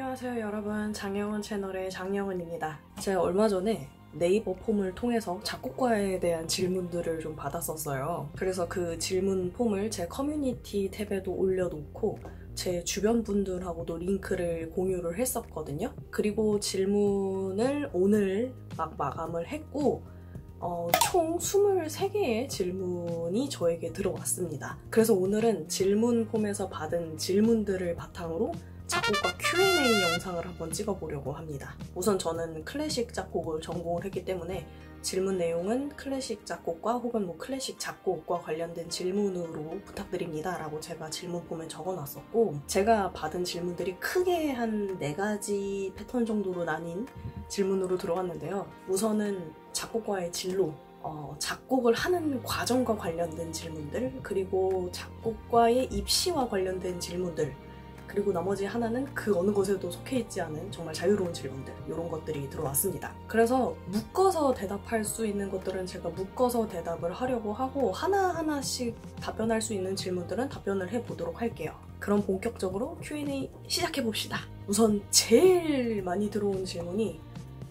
안녕하세요 여러분, 장영은 채널의 장영은입니다. 제가 얼마 전에 네이버 폼을 통해서 작곡과에 대한 질문들을 좀 받았었어요. 그래서 그 질문 폼을 제 커뮤니티 탭에도 올려놓고 제 주변 분들하고도 링크를 공유를 했었거든요. 그리고 질문을 오늘 막 마감을 했고 총 23개의 질문이 저에게 들어왔습니다. 그래서 오늘은 질문 폼에서 받은 질문들을 바탕으로 작곡과 Q&A 영상을 한번 찍어보려고 합니다. 우선 저는 클래식 작곡을 전공을 했기 때문에 질문 내용은 클래식 작곡과 혹은 클래식 작곡과 관련된 질문으로 부탁드립니다 라고 제가 질문 폼에 적어놨었고, 제가 받은 질문들이 크게 한 4가지 패턴 정도로 나뉜 질문으로 들어왔는데요. 우선은 작곡과의 진로, 작곡을 하는 과정과 관련된 질문들, 그리고 작곡과의 입시와 관련된 질문들, 그리고 나머지 하나는 그 어느 곳에도 속해 있지 않은 정말 자유로운 질문들, 이런 것들이 들어왔습니다. 그래서 묶어서 대답할 수 있는 것들은 제가 묶어서 대답을 하려고 하고, 하나하나씩 답변할 수 있는 질문들은 답변을 해보도록 할게요. 그럼 본격적으로 Q&A 시작해봅시다. 우선 제일 많이 들어온 질문이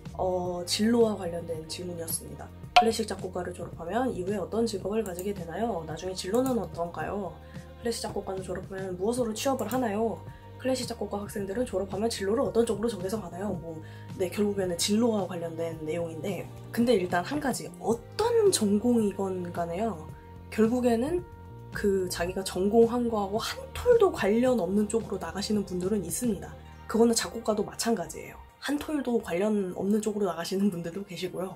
진로와 관련된 질문이었습니다. 클래식 작곡가를 졸업하면 이후에 어떤 직업을 가지게 되나요? 나중에 진로는 어떤가요? 클래식 작곡가는 졸업하면 무엇으로 취업을 하나요? 클래식 작곡가 학생들은 졸업하면 진로를 어떤 쪽으로 정해서 가나요? 결국에는 진로와 관련된 내용인데, 근데 일단 한 가지, 어떤 전공이건 간에요, 결국에는 자기가 전공한 거하고 한 톨도 관련 없는 쪽으로 나가시는 분들은 있습니다. 그거는 작곡가도 마찬가지예요. 한 톨도 관련 없는 쪽으로 나가시는 분들도 계시고요.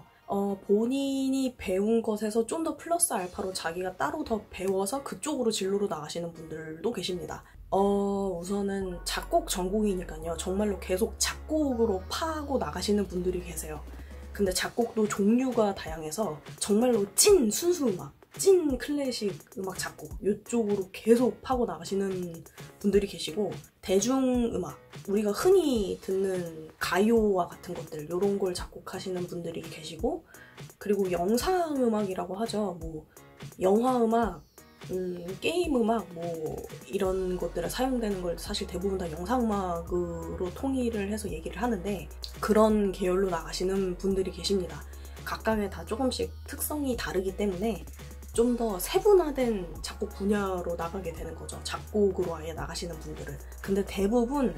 본인이 배운 것에서 좀 더 플러스 알파로 자기가 따로 더 배워서 그쪽으로 진로로 나가시는 분들도 계십니다. 우선은 작곡 전공이니까요. 정말로 계속 작곡으로 파고 나가시는 분들이 계세요. 근데 작곡도 종류가 다양해서 정말로 찐 순수 음악, 찐 클래식 음악 작곡, 이쪽으로 계속 파고 나가시는 분들이 계시고, 대중음악, 우리가 흔히 듣는 가요와 같은 것들, 이런 걸 작곡하시는 분들이 계시고, 그리고 영상음악이라고 하죠. 영화음악, 게임음악, 이런 것들에 사용되는 걸 사실 대부분 다 영상음악으로 통일을 해서 얘기를 하는데, 그런 계열로 나가시는 분들이 계십니다. 각각의 다 조금씩 특성이 다르기 때문에 좀 더 세분화된 작곡 분야로 나가게 되는 거죠. 작곡으로 아예 나가시는 분들은. 근데 대부분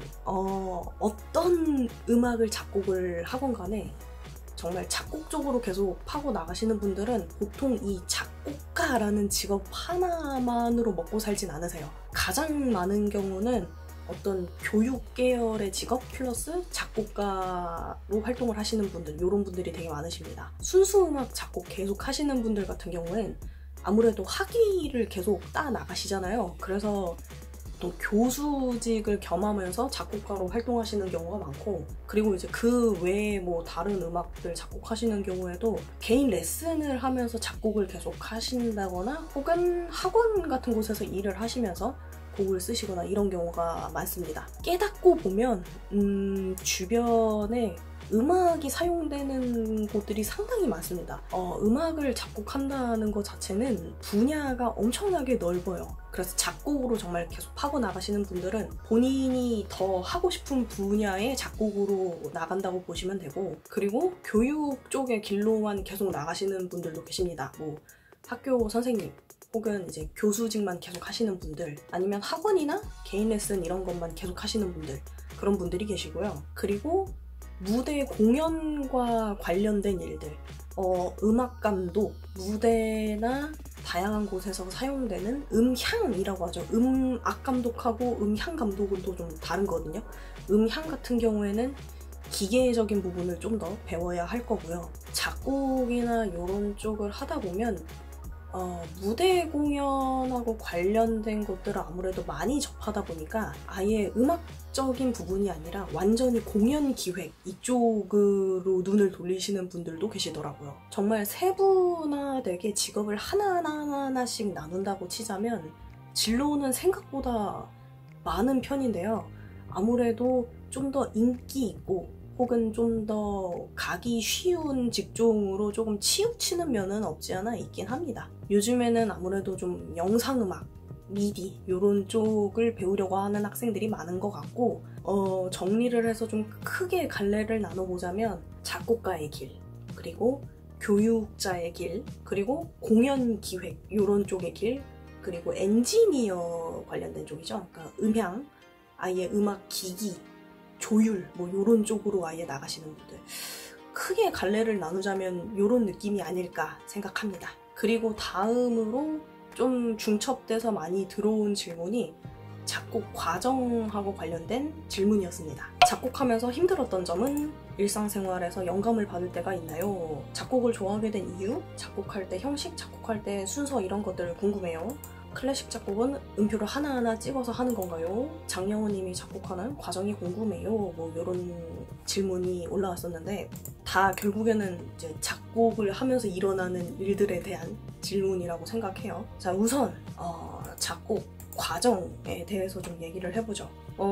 어떤 음악을 작곡을 하건 간에 정말 작곡 쪽으로 계속 파고 나가시는 분들은 보통 이 작곡가라는 직업 하나만으로 먹고 살진 않으세요. 가장 많은 경우는 어떤 교육 계열의 직업 플러스 작곡가로 활동을 하시는 분들, 이런 분들이 되게 많으십니다. 순수 음악 작곡 계속 하시는 분들 같은 경우엔 아무래도 학위를 계속 따 나가시잖아요. 그래서 또 교수직을 겸하면서 작곡가로 활동하시는 경우가 많고, 그리고 이제 그 외에 다른 음악들 작곡하시는 경우에도 개인 레슨을 하면서 작곡을 계속 하신다거나, 혹은 학원 같은 곳에서 일을 하시면서 곡을 쓰시거나, 이런 경우가 많습니다. 깨닫고 보면 주변에 음악이 사용되는 곳들이 상당히 많습니다. 음악을 작곡한다는 것 자체는 분야가 엄청나게 넓어요. 그래서 작곡으로 정말 계속 파고 나가시는 분들은 본인이 더 하고 싶은 분야의 작곡으로 나간다고 보시면 되고, 그리고 교육 쪽의 길로만 계속 나가시는 분들도 계십니다. 학교 선생님, 혹은 이제 교수직만 계속 하시는 분들, 아니면 학원이나 개인 레슨 이런 것만 계속 하시는 분들, 그런 분들이 계시고요. 그리고 무대 공연과 관련된 일들, 음악 감독, 무대나 다양한 곳에서 사용되는 음향이라고 하죠. 음악 감독하고 음향 감독은 또 좀 다르거든요. 음향 같은 경우에는 기계적인 부분을 좀 더 배워야 할 거고요. 작곡이나 이런 쪽을 하다 보면 무대 공연하고 관련된 것들을 아무래도 많이 접하다 보니까 아예 음악적인 부분이 아니라 완전히 공연 기획 이쪽으로 눈을 돌리시는 분들도 계시더라고요. 정말 세분화되게 직업을 하나하나씩 나눈다고 치자면 진로는 생각보다 많은 편인데요. 아무래도 좀 더 인기 있고 혹은 좀 더 가기 쉬운 직종으로 조금 치우치는 면은 없지 않아 있긴 합니다. 요즘에는 아무래도 좀 영상음악, 미디 요런 쪽을 배우려고 하는 학생들이 많은 것 같고 정리를 해서 좀 크게 갈래를 나눠보자면 작곡가의 길, 그리고 교육자의 길, 그리고 공연 기획 요런 쪽의 길, 그리고 엔지니어 관련된 쪽이죠. 그러니까 음향, 아예 음악 기기, 조율 뭐 요런 쪽으로 아예 나가시는 분들, 크게 갈래를 나누자면 요런 느낌이 아닐까 생각합니다. 그리고 다음으로 좀 중첩돼서 많이 들어온 질문이 작곡 과정하고 관련된 질문이었습니다. 작곡하면서 힘들었던 점은 일상생활에서 영감을 받을 때가 있나요? 작곡을 좋아하게 된 이유? 작곡할 때 형식, 작곡할 때 순서 이런 것들 궁금해요. 클래식 작곡은 음표를 하나하나 찍어서 하는 건가요? 장영훈님이 작곡하는 과정이 궁금해요. 뭐 이런 질문이 올라왔었는데 다 결국에는 이제 작곡을 하면서 일어나는 일들에 대한 질문이라고 생각해요. 자, 우선 작곡 과정에 대해서 좀 얘기를 해보죠.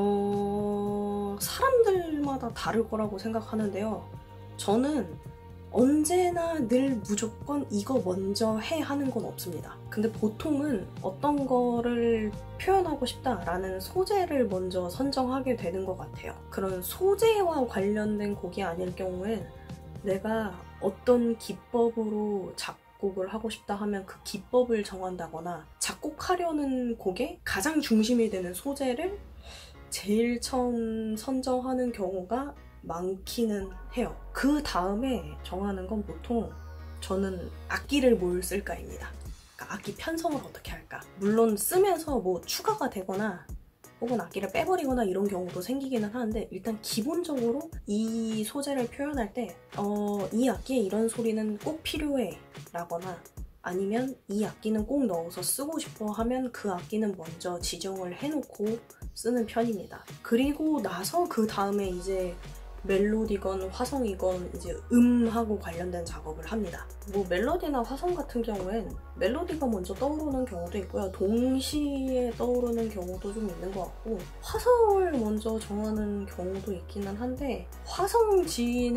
사람들마다 다를 거라고 생각하는데요. 저는 언제나 늘 무조건 이거 먼저 해 하는 건 없습니다. 근데 보통은 어떤 거를 표현하고 싶다라는 소재를 먼저 선정하게 되는 것 같아요. 그런 소재와 관련된 곡이 아닐 경우엔 내가 어떤 기법으로 작곡을 하고 싶다 하면 그 기법을 정한다거나, 작곡하려는 곡의 가장 중심이 되는 소재를 제일 처음 선정하는 경우가 많기는 해요. 그 다음에 정하는 건 보통 저는 악기를 뭘 쓸까입니다. 그러니까 악기 편성을 어떻게 할까. 물론 쓰면서 뭐 추가가 되거나 혹은 악기를 빼버리거나 이런 경우도 생기기는 하는데, 일단 기본적으로 이 소재를 표현할 때 이 악기에 이런 소리는 꼭 필요해 라거나, 아니면 이 악기는 꼭 넣어서 쓰고 싶어 하면 그 악기는 먼저 지정을 해놓고 쓰는 편입니다. 그리고 나서 그 다음에 이제 멜로디건 화성이건 이제 음하고 관련된 작업을 합니다. 뭐 멜로디나 화성 같은 경우엔 멜로디가 먼저 떠오르는 경우도 있고요. 동시에 떠오르는 경우도 좀 있는 것 같고, 화성을 먼저 정하는 경우도 있기는 한데, 화성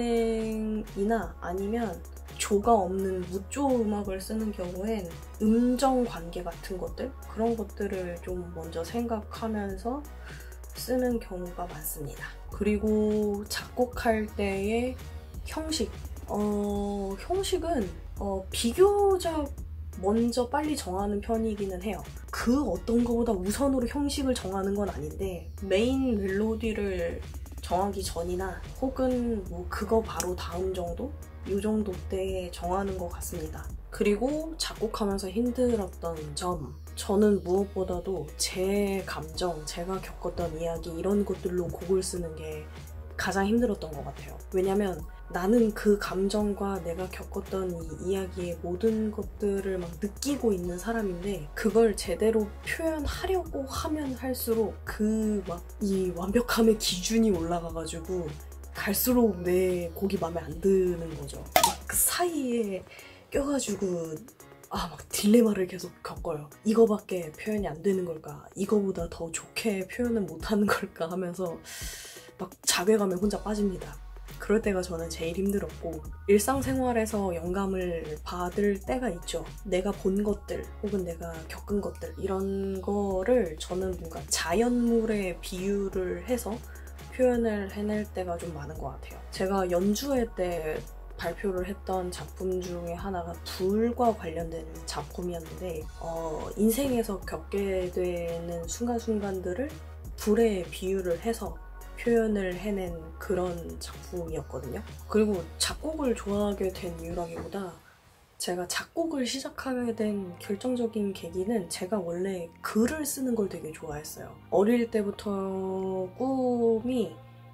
진행이나 아니면 조가 없는 무조 음악을 쓰는 경우엔 음정 관계 같은 것들, 그런 것들을 좀 먼저 생각하면서 쓰는 경우가 많습니다. 그리고 작곡할 때의 형식, 형식은 비교적 먼저 빨리 정하는 편이기는 해요. 그 어떤 거보다 우선으로 형식을 정하는 건 아닌데, 메인 멜로디를 정하기 전이나 혹은 뭐 그거 바로 다음 정도? 이 정도 때 정하는 것 같습니다. 그리고 작곡하면서 힘들었던 점, 저는 무엇보다도 제 감정, 제가 겪었던 이야기 이런 것들로 곡을 쓰는 게 가장 힘들었던 것 같아요. 왜냐면 나는 그 감정과 내가 겪었던 이 이야기의 모든 것들을 막 느끼고 있는 사람인데, 그걸 제대로 표현하려고 하면 할수록 그 막 이 완벽함의 기준이 올라가가지고 갈수록 내 곡이 마음에 안 드는 거죠. 막 그 사이에 껴가지고 막 딜레마를 계속 겪어요. 이거밖에 표현이 안 되는 걸까? 이거보다 더 좋게 표현을 못하는 걸까? 하면서 막 자괴감에 혼자 빠집니다. 그럴 때가 저는 제일 힘들었고, 일상생활에서 영감을 받을 때가 있죠. 내가 본 것들 혹은 내가 겪은 것들, 이런 거를 저는 뭔가 자연물에 비유를 해서 표현을 해낼 때가 좀 많은 것 같아요. 제가 연주회 때 발표를 했던 작품 중에 하나가 불과 관련된 작품이었는데, 인생에서 겪게 되는 순간순간들을 불에 비유를 해서 표현을 해낸 그런 작품이었거든요. 그리고 작곡을 좋아하게 된 이유라기보다, 제가 작곡을 시작하게 된 결정적인 계기는 제가 원래 글을 쓰는 걸 되게 좋아했어요. 어릴 때부터 꿈이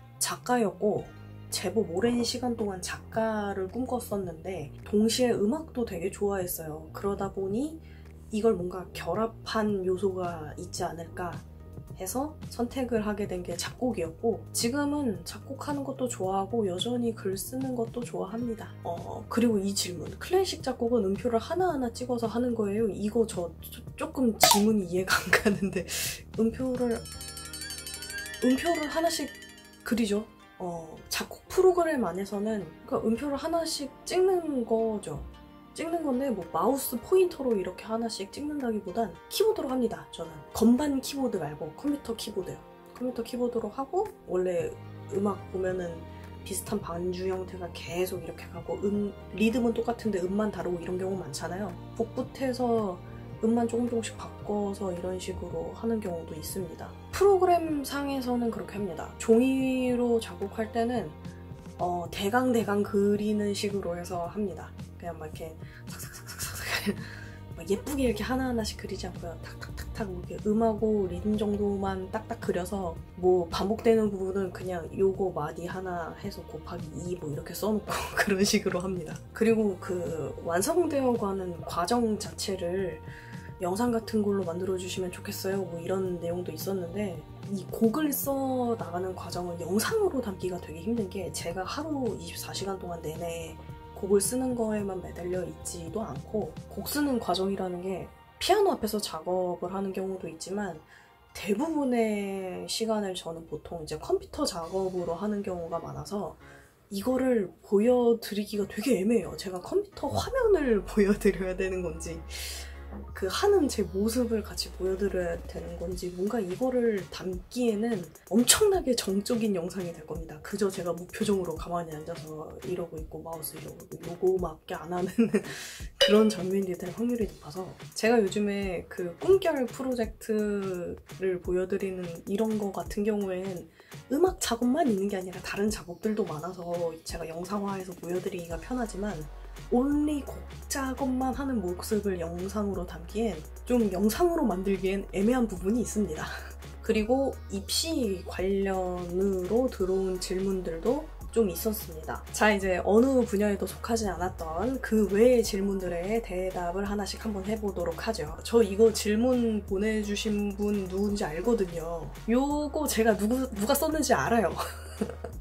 작가였고, 제법 오랜 시간 동안 작가를 꿈꿨었는데, 동시에 음악도 되게 좋아했어요. 그러다 보니 이걸 뭔가 결합한 요소가 있지 않을까 해서 선택을 하게 된 게 작곡이었고, 지금은 작곡하는 것도 좋아하고 여전히 글 쓰는 것도 좋아합니다. 그리고 이 질문, 클래식 작곡은 음표를 하나하나 찍어서 하는 거예요? 이거 저 조금 질문이 이해가 안 가는데, 음표를 하나씩 그리죠. 작곡 프로그램 안에서는 그 음표를 하나씩 찍는 거죠. 찍는 건데 뭐 마우스 포인터로 이렇게 하나씩 찍는다기보단 키보드로 합니다. 저는 건반 키보드 말고 컴퓨터 키보드요. 컴퓨터 키보드로 하고 원래 음악 보면은 비슷한 반주 형태가 계속 이렇게 가고 리듬은 똑같은데 음만 다르고 이런 경우 많잖아요. 복붙해서 음만 조금씩 바꿔서 이런 식으로 하는 경우도 있습니다. 프로그램 상에서는 그렇게 합니다. 종이로 작곡할 때는 대강 그리는 식으로 해서 합니다. 그냥 막 이렇게 삭삭삭삭삭 막 예쁘게 이렇게 하나하나씩 그리지 않고요. 탁탁탁탁 이렇게 음하고 리듬 정도만 딱딱 그려서 뭐 반복되는 부분은 그냥 요거 마디 하나 해서 곱하기 2 뭐 이렇게 써놓고 그런 식으로 합니다. 그리고 그 완성되어 가는 과정 자체를 영상 같은 걸로 만들어주시면 좋겠어요. 뭐 이런 내용도 있었는데 이 곡을 써 나가는 과정을 영상으로 담기가 되게 힘든 게 제가 하루 24시간 동안 내내 곡을 쓰는 거에만 매달려 있지도 않고 곡 쓰는 과정이라는 게 피아노 앞에서 작업을 하는 경우도 있지만 대부분의 시간을 저는 보통 이제 컴퓨터 작업으로 하는 경우가 많아서 이거를 보여드리기가 되게 애매해요. 제가 컴퓨터 화면을 보여드려야 되는 건지 그 하는 제 모습을 같이 보여드려야 되는 건지 뭔가 이거를 담기에는 엄청나게 정적인 영상이 될 겁니다. 그저 제가 무표정으로 가만히 앉아서 이러고 있고 마우스 이러고 있고 요거밖에 안 하는 그런 장면이 될 확률이 높아서 제가 요즘에 그 꿈결 프로젝트를 보여드리는 이런 거 같은 경우엔 음악 작업만 있는 게 아니라 다른 작업들도 많아서 제가 영상화해서 보여드리기가 편하지만 온리 곡 작업만 하는 모습을 영상으로 담기엔 좀 영상으로 만들기엔 애매한 부분이 있습니다. 그리고 입시 관련으로 들어온 질문들도 좀 있었습니다. 자, 이제 어느 분야에도 속하지 않았던 그 외의 질문들에 대답을 하나씩 한번 해보도록 하죠. 저 이거 질문 보내주신 분 누군지 알거든요. 요거 제가 누가 썼는지 알아요.